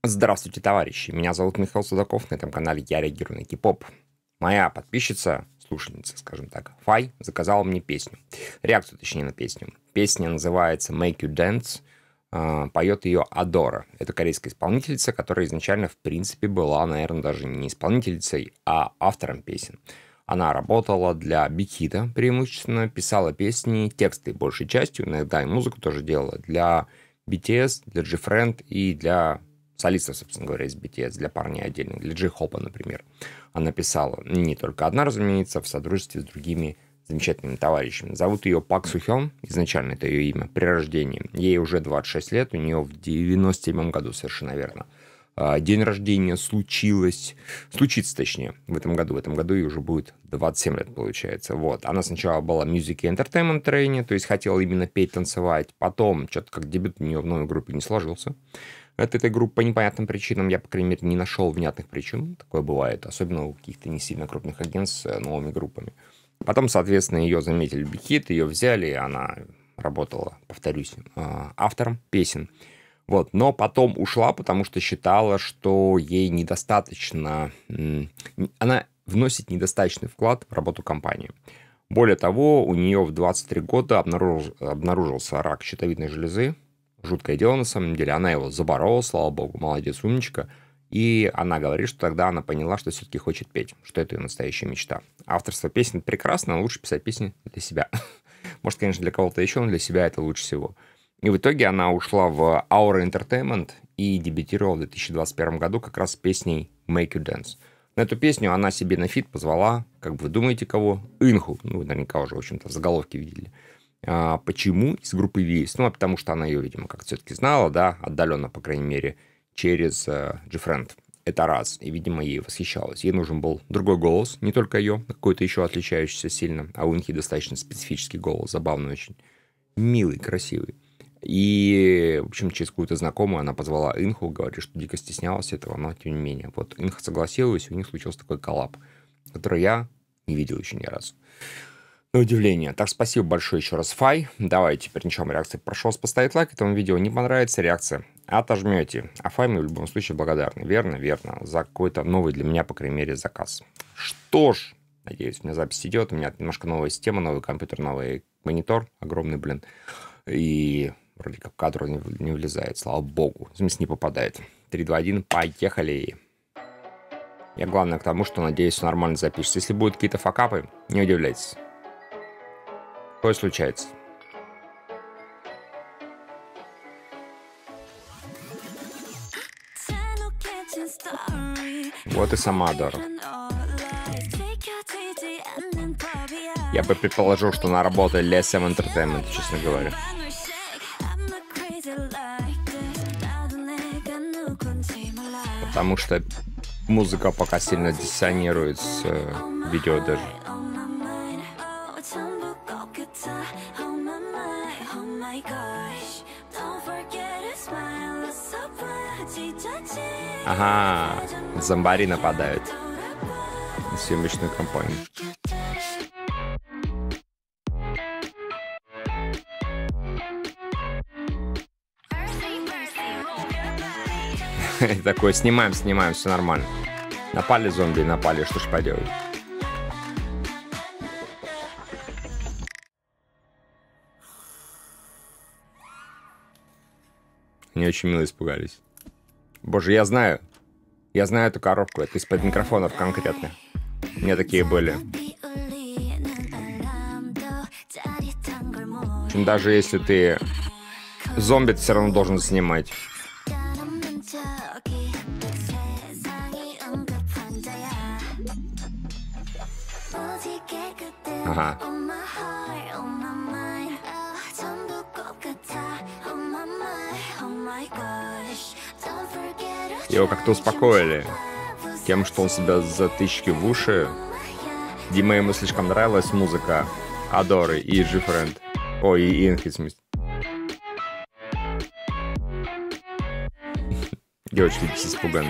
Здравствуйте, товарищи. Меня зовут Михаил Судаков. На этом канале я реагирую на кей-поп. Моя подписчица, слушательница, скажем так, Фай, заказала мне песню. Реакцию, точнее, на песню. Песня называется «Make You Dance». Поет ее Адора. Это корейская исполнительница, которая изначально, в принципе, была, наверное, даже не исполнительницей, а автором песен. Она работала для Big Hit преимущественно, писала песни, тексты большей частью, иногда и музыку тоже делала для BTS, для G-Friend и для солистов, собственно говоря, из BTS, для парней отдельно, для J-Hope, например. Она писала не только одна, разумеется, в содружестве с другими замечательными товарищами. Зовут ее Пак Сухён, изначально это ее имя, при рождении. Ей уже 26 лет, у нее в 97 году, совершенно верно. День рождения случится, точнее, в этом году. В этом году ей уже будет 27 лет, получается. Вот. Она сначала была в Music и Entertainment Trainee, то есть хотела именно петь, танцевать. Потом, что-то как дебют у нее в новой группе не сложился. От этой группы по непонятным причинам, я, по крайней мере, не нашел внятных причин. Такое бывает, особенно у каких-то не сильно крупных агентств с новыми группами. Потом, соответственно, ее заметили в Big Hit, ее взяли, и она работала, повторюсь, автором песен. Вот. Но потом ушла, потому что считала, что ей недостаточно... Она вносит недостаточный вклад в работу компании. Более того, у нее в 23 года обнаружился рак щитовидной железы. Жуткое дело, на самом деле. Она его заборола, слава богу, молодец, умничка. И она говорит, что тогда она поняла, что все-таки хочет петь, что это ее настоящая мечта. Авторство песен прекрасно, но лучше писать песни для себя. Может, конечно, для кого-то еще, но для себя это лучше всего. И в итоге она ушла в Aura Entertainment и дебютировала в 2021 году как раз с песней Make You Dance. На эту песню она себе на фит позвала, как вы думаете, кого? Инху. Ну, вы наверняка уже, в общем-то, в заголовке видели. Почему? Из группы VS. Ну, потому что она ее, видимо, как все-таки знала, да, отдаленно, по крайней мере, через G-Friend. Это раз. И, видимо, ей восхищалась. Ей нужен был другой голос, не только ее, какой-то еще отличающийся сильно. А у Инхи достаточно специфический голос, забавный очень. Милый, красивый. И, в общем, через какую-то знакомую она позвала Инху, говорит, что дико стеснялась этого, но тем не менее. Вот Инха согласилась, и у них случился такой коллаб, который я не видел еще ни разу. На удивление. Так, спасибо большое еще раз, Фай. Давайте теперь начнем реакции. Прошу вас поставить лайк этому видео. Не понравится реакция, отожмете. А Фай мы в любом случае благодарны. Верно? Верно. За какой-то новый для меня, по крайней мере, заказ. Что ж, надеюсь, у меня запись идет. У меня немножко новая система, новый компьютер, новый монитор. Огромный, блин. И вроде как кадр не влезает, слава богу. В смысле, не попадает. 3, 2, 1, поехали. Я главное к тому, что, надеюсь, все нормально запишется. Если будут какие-то факапы, не удивляйтесь. Такое случается. Вот и сама Адора. Я бы предположил, что она работает для SM Entertainment, честно говоря. Потому что музыка пока сильно диссонирует с видео даже. Ага, зомбари нападают на съемочную компанию. Такое, снимаем, все нормально. Напали зомби, напали, что ж поделать. Они очень мило испугались. Боже, я знаю эту коробку, это из-под микрофонов конкретно. У меня такие были. В общем, даже если ты зомби, ты все равно должен снимать. Ага. Его как-то успокоили тем, что он себя затычки в уши. Диме ему слишком нравилась музыка Адоры и G-Friend. Ой, и Инхи, в смысле. Девочки здесь испуганы.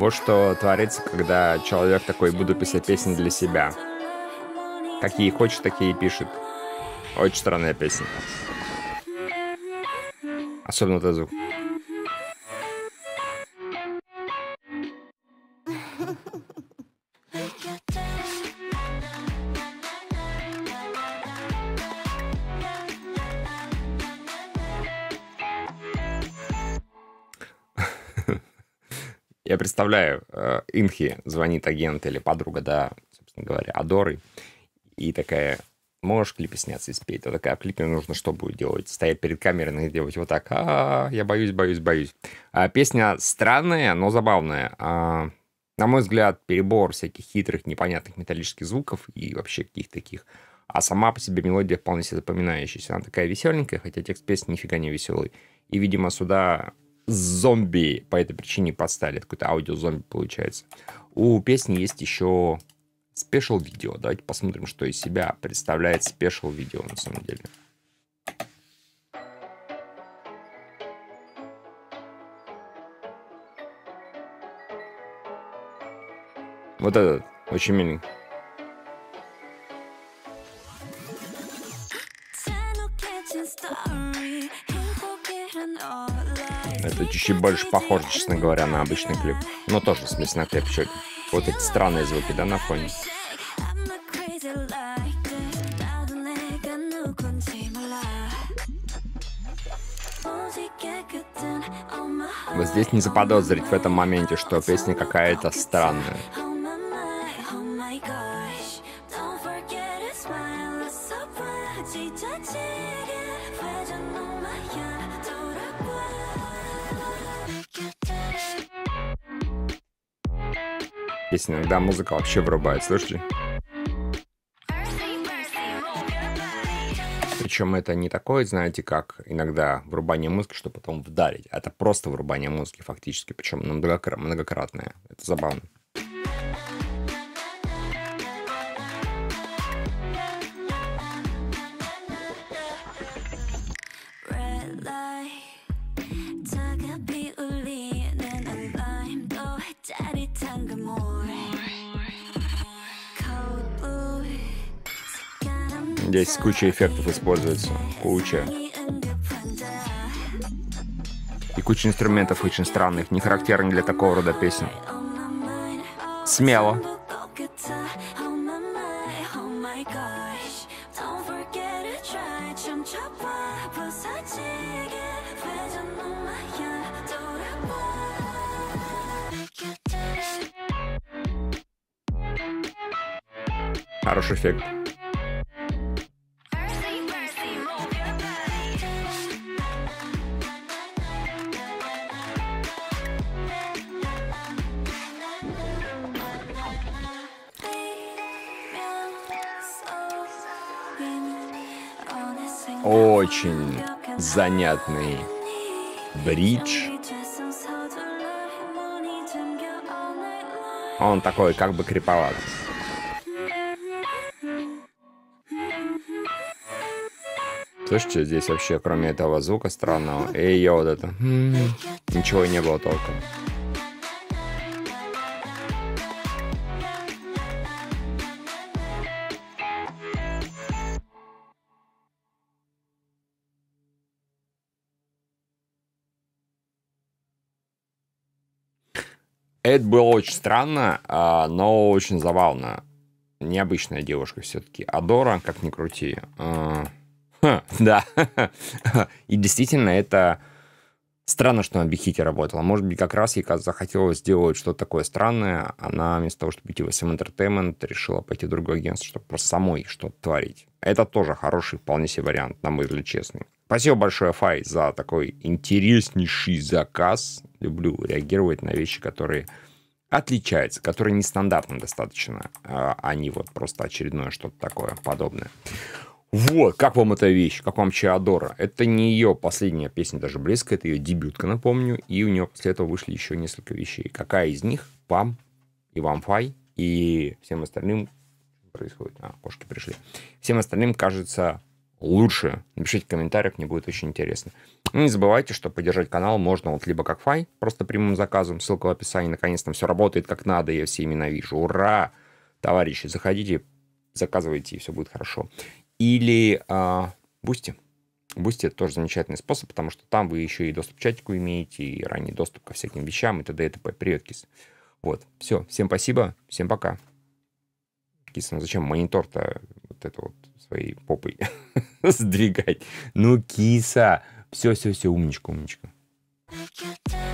Вот что творится, когда человек такой: буду писать песни для себя. Какие хочет, такие пишет. Очень странная песня. Особенно этот звук. Я представляю, Инхи звонит агент или подруга, да, собственно говоря, Адоры, и такая: можешь в клипе сняться и спеть? А такая: в клипе нужно что будет делать? Стоять перед камерой и делать вот так: я боюсь, боюсь, боюсь. Песня странная, но забавная. На мой взгляд, перебор всяких хитрых, непонятных металлических звуков и вообще каких-то таких. А сама по себе мелодия вполне себе запоминающаяся. Она такая веселенькая, хотя текст песни нифига не веселый. И, видимо, сюда зомби по этой причине подстали. Это какой-то аудиозомби получается. У песни есть еще спешл видео. Давайте посмотрим, что из себя представляет спешл видео на самом деле. Вот этот, очень миленький. Это чуть-чуть больше похоже, честно говоря, на обычный клип. Но тоже, в смысле, на клип. Вот эти странные звуки, да, на фоне. Вот здесь не заподозрить в этом моменте, что песня какая-то странная. Здесь иногда музыка вообще врубает, слышите? Причем это не такое, знаете, как иногда врубание музыки, чтобы потом вдарить. Это просто врубание музыки фактически, причем многократное. Это забавно. Здесь куча эффектов используется, куча. И куча инструментов очень странных, не характерных для такого рода песен. Смело. Хороший эффект. Очень занятный бридж. Он такой как бы криповат. Слышите, здесь вообще кроме этого звука странного, вот это, ничего и не было толком. Это было очень странно, но очень забавно. Необычная девушка все-таки. Адора, как ни крути. Да. И действительно, это странно, что на Биг-Хите работала. Может быть, как раз ей захотелось сделать что-то такое странное. Она вместо того, чтобы идти в SM Entertainment, решила пойти в другое агентство, чтобы просто самой что-то творить. Это тоже хороший, вполне себе вариант, на мой взгляд, честный. Спасибо большое, Фай, за такой интереснейший заказ. Люблю реагировать на вещи, которые отличаются, которые нестандартны достаточно, а не вот просто очередное что-то такое подобное. Вот, как вам эта вещь? Как вам Чиадора? Это не ее последняя песня, даже близко, это ее дебютка, напомню, и у нее после этого вышли еще несколько вещей. Какая из них вам и вам, Фай, и всем остальным происходит? Кошки пришли. Всем остальным кажется лучше? Напишите в комментариях, мне будет очень интересно. Не забывайте, что поддержать канал можно вот либо как Фай, просто прямым заказом, ссылка в описании, наконец-то все работает как надо, я все имена вижу. Ура! Товарищи, заходите, заказывайте, и все будет хорошо. Или Бусти. Бусти — это тоже замечательный способ, потому что там вы еще и доступ к чатику имеете, и ранний доступ ко всяким вещам, и т.д. и т.п. Привет, кис. Вот, все, всем спасибо, всем пока. Киса, ну зачем монитор-то вот это вот своей попой сдвигать? Ну, киса, все, умничка, умничка.